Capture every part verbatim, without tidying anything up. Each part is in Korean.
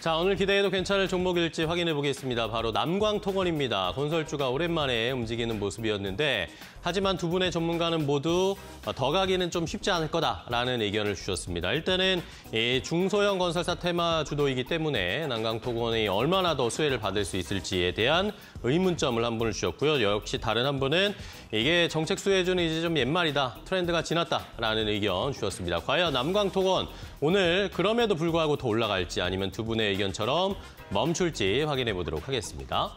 자, 오늘 기대해도 괜찮을 종목일지 확인해 보겠습니다. 바로 남광토건입니다. 건설주가 오랜만에 움직이는 모습이었는데 하지만 두 분의 전문가는 모두 더 가기는 좀 쉽지 않을 거다라는 의견을 주셨습니다. 일단은 이 중소형 건설사 테마 주도이기 때문에 남광토건이 얼마나 더 수혜를 받을 수 있을지에 대한 의문점을 한 분을 주셨고요. 역시 다른 한 분은 이게 정책 수혜주는 이제 좀 옛말이다, 트렌드가 지났다라는 의견 주셨습니다. 과연 남광토건 오늘 그럼에도 불구하고 더 올라갈지 아니면 두 분의 의견처럼 멈출지 확인해 보도록 하겠습니다.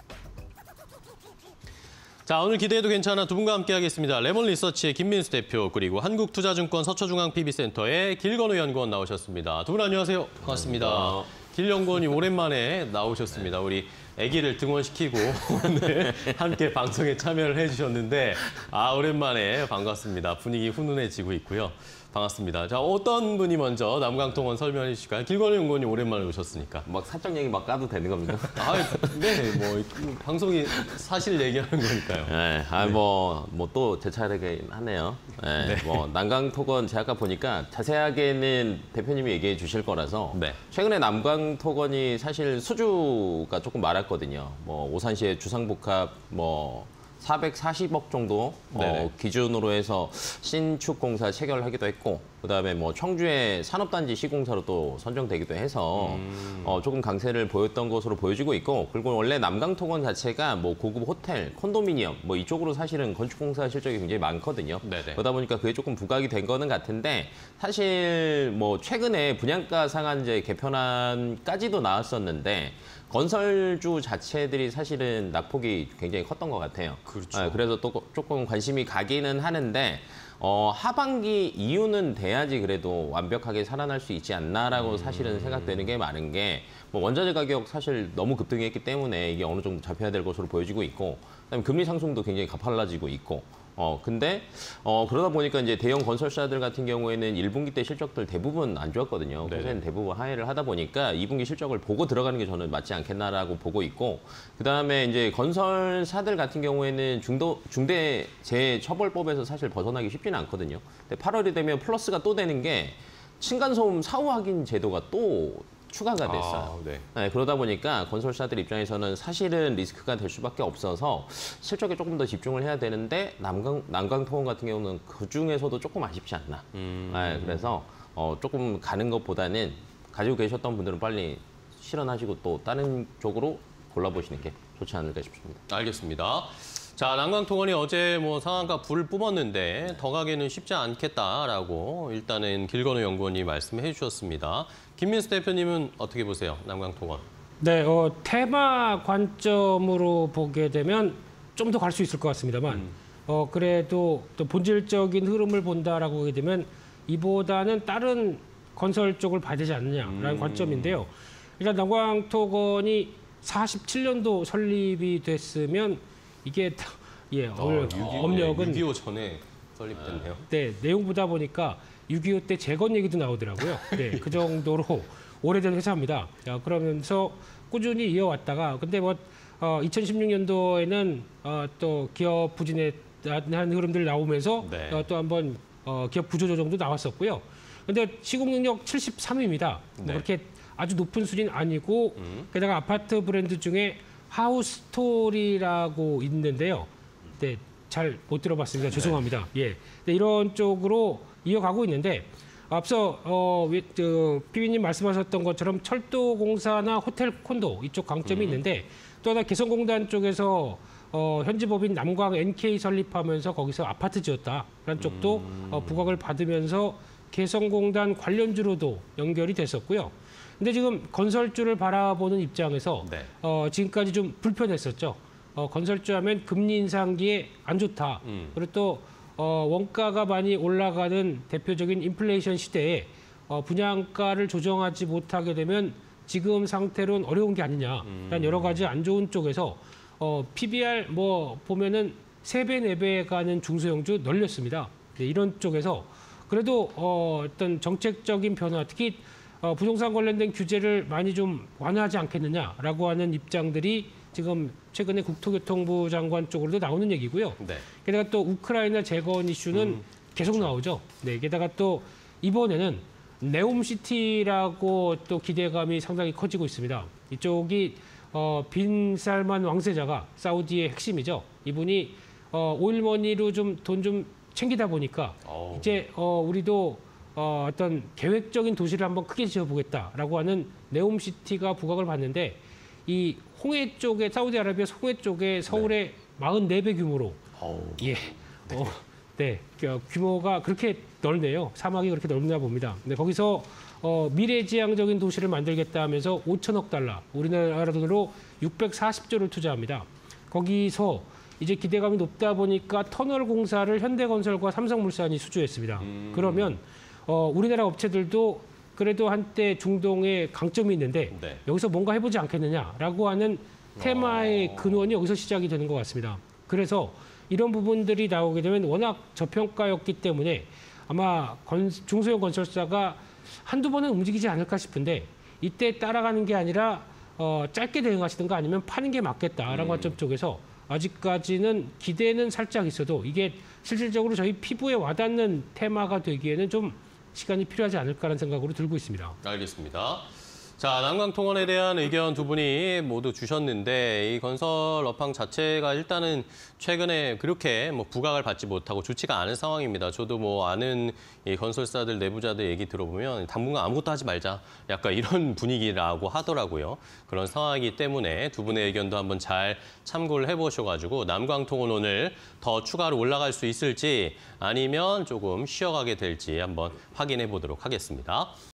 자, 오늘 기대해도 괜찮아 두 분과 함께하겠습니다. 레몬리서치의 김민수 대표 그리고 한국투자증권 서초중앙피비센터의 길건우 연구원 나오셨습니다. 두 분 안녕하세요. 반갑습니다. 반갑습니다. 길 연구원이 오랜만에 나오셨습니다. 우리 아기를 등원시키고 오늘 함께 방송에 참여를 해주셨는데 아 오랜만에 반갑습니다. 분위기 훈훈해지고 있고요. 반갑습니다. 자, 어떤 분이 먼저 남광토건 설명해 주실까요? 길건우 연구원이 오랜만에 오셨으니까. 막 사적 얘기 막 까도 되는 겁니까? 아, 네, 뭐 방송이 사실 얘기하는 거니까요. 네, 아, 뭐, 뭐 또 제 차례긴 하네요. 네, 네. 뭐 남광토건 제가 아까 보니까 자세하게는 대표님이 얘기해 주실 거라서 네. 최근에 남광토건이 사실 수주가 조금 많았거든요. 뭐 오산시의 주상복합 뭐 사백사십억 정도 어, 기준으로 해서 신축 공사 체결하기도 했고 그다음에 뭐 청주의 산업단지 시공사로 또 선정되기도 해서 음. 어, 조금 강세를 보였던 것으로 보여지고 있고 그리고 원래 남광토건 자체가 뭐 고급 호텔, 콘도미니엄 뭐 이쪽으로 사실은 건축공사 실적이 굉장히 많거든요. 네네. 그러다 보니까 그게 조금 부각이 된 거는 같은데 사실 뭐 최근에 분양가 상한제 개편안까지도 나왔었는데 건설주 자체들이 사실은 낙폭이 굉장히 컸던 것 같아요. 그렇죠. 네, 그래서 또 조금 관심이 가기는 하는데 어, 하반기 이유는 돼야지 그래도 완벽하게 살아날 수 있지 않나라고 음... 사실은 생각되는 게 많은 게 뭐 원자재 가격 사실 너무 급등했기 때문에 이게 어느 정도 잡혀야 될 것으로 보여지고 있고 그다음에 금리 상승도 굉장히 가팔라지고 있고 어 근데 어 그러다 보니까 이제 대형 건설사들 같은 경우에는 일 분기 때 실적들 대부분 안 좋았거든요. 그래서 대부분 하회를 하다 보니까 이 분기 실적을 보고 들어가는 게 저는 맞지 않겠나라고 보고 있고 그다음에 이제 건설사들 같은 경우에는 중도 중대 재처벌법에서 사실 벗어나기 쉽지는 않거든요. 근데 팔월이 되면 플러스가 또 되는 게 층간소음 사후 확인 제도가 또 추가가 됐어요. 아, 네. 네, 그러다 보니까 건설사들 입장에서는 사실은 리스크가 될 수밖에 없어서 실적에 조금 더 집중을 해야 되는데 남강, 남광토건 같은 경우는 그중에서도 조금 아쉽지 않나. 음... 네, 그래서 어, 조금 가는 것보다는 가지고 계셨던 분들은 빨리 실현하시고 또 다른 쪽으로 골라보시는 게 좋지 않을까 싶습니다. 알겠습니다. 자, 남광토건이 어제 뭐 상한가 불을 뿜었는데 더 가기는 쉽지 않겠다라고 일단은 길건우 연구원이 말씀해 주셨습니다. 김민수 대표님은 어떻게 보세요, 남광토건? 네, 어, 테마 관점으로 보게 되면 좀 더 갈 수 있을 것 같습니다만 음. 어, 그래도 또 본질적인 흐름을 본다라고 하게 되면 이보다는 다른 건설 쪽을 봐야 되지 않느냐라는 음. 관점인데요. 일단 남광토건이 사십칠 년도 설립이 됐으면 이게 예, 오늘 어, 업력은 육이오 전에 설립됐네요. 네, 내용 보다 보니까 육이오 때 재건 얘기도 나오더라고요. 네, 그 정도로 오래된 회사입니다. 자, 그러면서 꾸준히 이어왔다가 근데 뭐 어, 이천십육 년도에는 어, 또 기업 부진에 한 흐름들 나오면서 네. 어, 또 한번 어, 기업 구조 조정도 나왔었고요. 근데 시공 능력 칠십삼입니다. 네. 뭐 그렇게 아주 높은 수준이 아니고 음. 게다가 아파트 브랜드 중에 하우스토리라고 있는데요. 네, 잘 못 들어봤습니다. 죄송합니다. 네. 예, 네, 이런 쪽으로 이어가고 있는데 앞서 어, 저, 피비님 말씀하셨던 것처럼 철도공사나 호텔 콘도 이쪽 강점이 음. 있는데 또 하나 개성공단 쪽에서 어, 현지 법인 남광 엔케이 설립하면서 거기서 아파트 지었다라는 쪽도 음. 어, 부각을 받으면서 개성공단 관련주로도 연결이 됐었고요. 근데 지금 건설주를 바라보는 입장에서 네. 어, 지금까지 좀 불편했었죠. 어, 건설주 하면 금리 인상기에 안 좋다. 음. 그리고 또 어, 원가가 많이 올라가는 대표적인 인플레이션 시대에 어, 분양가를 조정하지 못하게 되면 지금 상태로는 어려운 게 아니냐. 음. 여러 가지 안 좋은 쪽에서 어, 피비알 뭐 보면은 세 배, 네 배 가는 중소형주 널렸습니다. 네, 이런 쪽에서 그래도 어, 어떤 정책적인 변화, 특히 어, 부동산 관련된 규제를 많이 좀 완화하지 않겠느냐라고 하는 입장들이 지금 최근에 국토교통부 장관 쪽으로도 나오는 얘기고요. 네. 게다가 또 우크라이나 재건 이슈는 음, 계속 그렇죠. 나오죠. 네, 게다가 또 이번에는 네옴시티라고 또 기대감이 상당히 커지고 있습니다. 이쪽이 어, 빈 살만 왕세자가 사우디의 핵심이죠. 이분이 어, 오일머니로 좀 돈 좀 챙기다 보니까 오. 이제 어, 우리도 어, 어떤 계획적인 도시를 한번 크게 지어보겠다라고 하는 네옴시티가 부각을 받는데 이 홍해 쪽에 사우디아라비아 홍해 쪽에 서울의 사십사 배 규모로 오. 예, 어, 네, 그 규모가 그렇게 넓네요. 사막이 그렇게 넓나 봅니다. 근데 거기서 어, 미래지향적인 도시를 만들겠다 하면서 오천억 달러, 우리나라 돈으로 육백사십조를 투자합니다. 거기서 이제 기대감이 높다 보니까 터널 공사를 현대건설과 삼성물산이 수주했습니다. 음. 그러면 어, 우리나라 업체들도 그래도 한때 중동에 강점이 있는데 네. 여기서 뭔가 해보지 않겠느냐라고 하는 테마의 어. 근원이 여기서 시작이 되는 것 같습니다. 그래서 이런 부분들이 나오게 되면 워낙 저평가였기 때문에 아마 건, 중소형 건설사가 한두 번은 움직이지 않을까 싶은데 이때 따라가는 게 아니라 어, 짧게 대응하시든가 아니면 파는 게 맞겠다라는 음. 관점 쪽에서 아직까지는 기대는 살짝 있어도 이게 실질적으로 저희 피부에 와닿는 테마가 되기에는 좀 시간이 필요하지 않을까라는 생각으로 들고 있습니다. 알겠습니다. 자, 남강통원에 대한 의견 두 분이 모두 주셨는데 이 건설 업황 자체가 일단은 최근에 그렇게 뭐 부각을 받지 못하고 좋지가 않은 상황입니다. 저도 뭐 아는 이 건설사들 내부자들 얘기 들어보면 당분간 아무것도 하지 말자. 약간 이런 분위기라고 하더라고요. 그런 상황이기 때문에 두 분의 의견도 한번 잘 참고를 해보셔가지고 남강통원 오늘 더 추가로 올라갈 수 있을지 아니면 조금 쉬어가게 될지 한번 확인해 보도록 하겠습니다.